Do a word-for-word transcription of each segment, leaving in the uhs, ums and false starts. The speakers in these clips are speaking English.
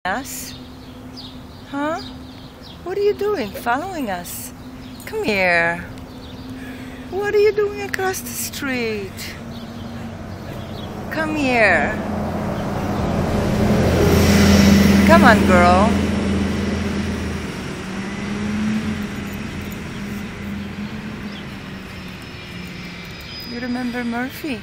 Us? Huh? What are you doing? Following us? Come here. What are you doing across the street? Come here. Come on, girl. You remember Murphy?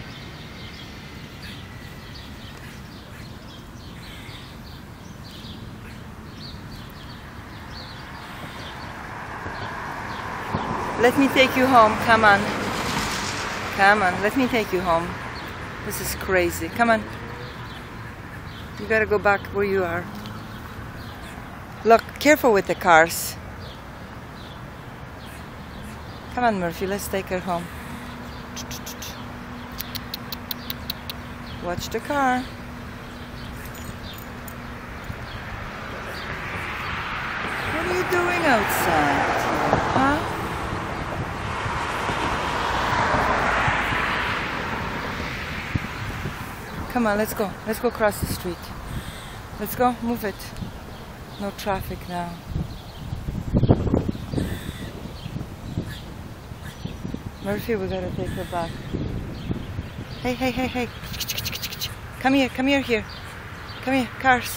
Let me take you home. Come on. Come on. Let me take you home. This is crazy. Come on. You gotta go back where you are. Look, careful with the cars. Come on, Murphy. Let's take her home. Watch the car. What are you doing outside? Huh? Come on, let's go. Let's go across the street. Let's go. Move it. No traffic now. Murphy, we gotta take her back. Hey, hey, hey, hey. Come here, come here, here. Come here, cars.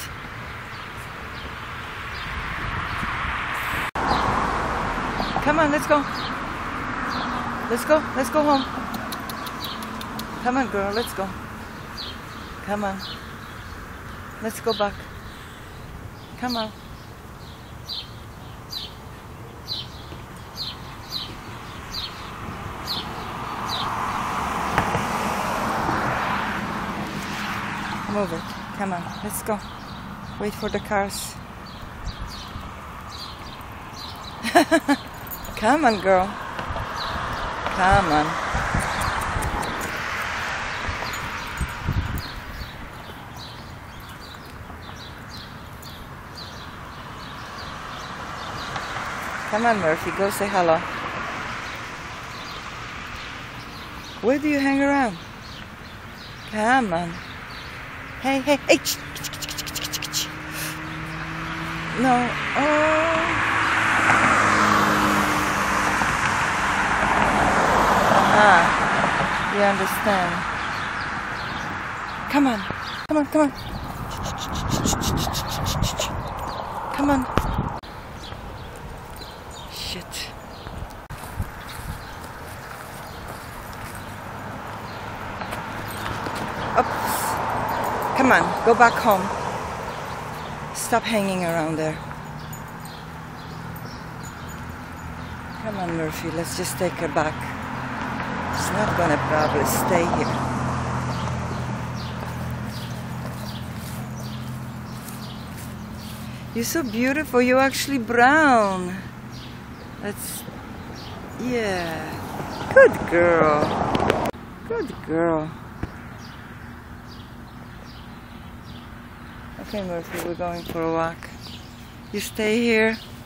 Come on, let's go. Let's go, let's go home. Come on, girl, let's go. Come on. Let's go back. Come on. Move it. Come on. Let's go. Wait for the cars. Come on, girl. Come on. Come on, Murphy, go say hello. Where do you hang around? Come on. Hey, hey, hey. No. Oh. Aha. You understand. Come on. Come on, come on. Come on. Shit. Oops. Come on, go back home. Stop hanging around there. Come on, Murphy, let's just take her back. She's not gonna probably stay here. You're so beautiful, you're actually brown. That's, yeah, good girl, good girl. Okay, Murphy, we're going for a walk. You stay here.